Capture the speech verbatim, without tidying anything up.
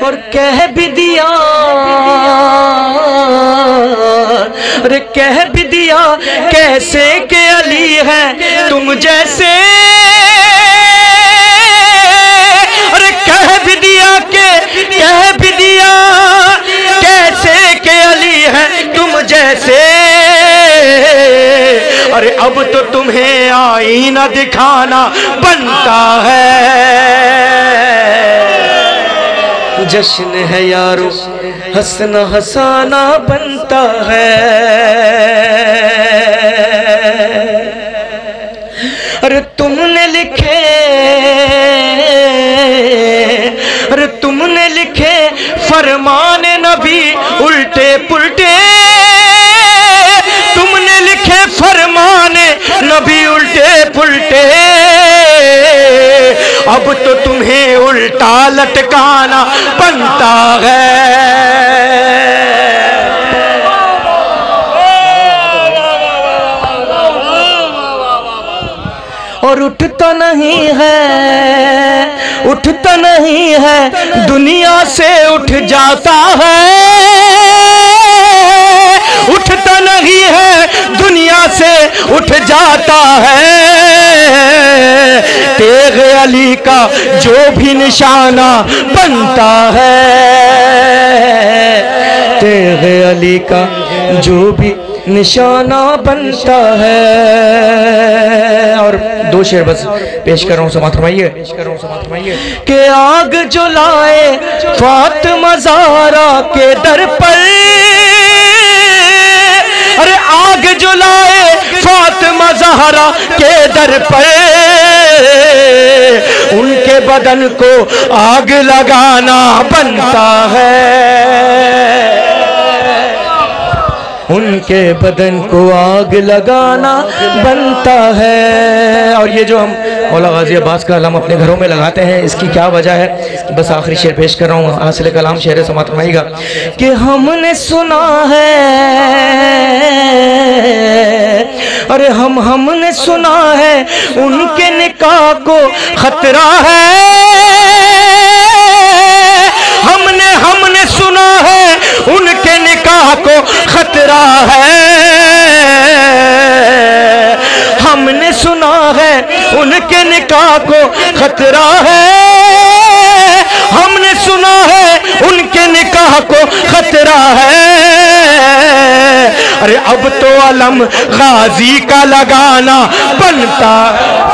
और कह भी दिया, अरे कह भी दिया कैसे के अली है तुम जैसे, अरे कह भी दिया के कह भी दिया कैसे के अली है तुम जैसे। अरे अब तो तुम्हें आईना दिखाना बनता है, जश्न है यारो हंसना हंसाना बनता है। अरे तुमने लिखे, अरे तुमने लिखे फरमान नबी उल्टे पुल्टे, तुमने लिखे फरमान नबी उल्टे पुल्टे, अब तो तुम्हें उल्टा लटकाना बनता है। और उठता नहीं है, उठता नहीं है दुनिया से उठ जाता है, उठता नहीं है दुनिया से उठ जाता है। तेग अली का जो भी निशाना बनता है, तेग अली का जो भी निशाना बनता है। और दो शेर बस पेश कर रहा हूँ, समात फरमाइए कि आग जलाए फातिमा ज़हरा के दर पर, अरे आग जलाए फातिमा ज़हरा के दर पर, उनके बदन को आग लगाना बनता है, उनके बदन को आग लगाना बनता है। और ये जो हम मौला गाजी अब्बास का अलम अपने घरों में लगाते हैं, इसकी क्या वजह है, बस आखिरी शेर पेश कर रहा हूँ, हासिल कलाम शेर समात फरमाइएगा कि हमने सुना है, अरे हम हमने सुना है उनके निकाह को खतरा है, हमने हमने सुना है उनके निकाह को खतरा है, हमने सुना है उनके निकाह को खतरा है, हमने सुना है उनके निकाह को खतरा है। अरे अब तो अलम गाजी का लगाना बनता है।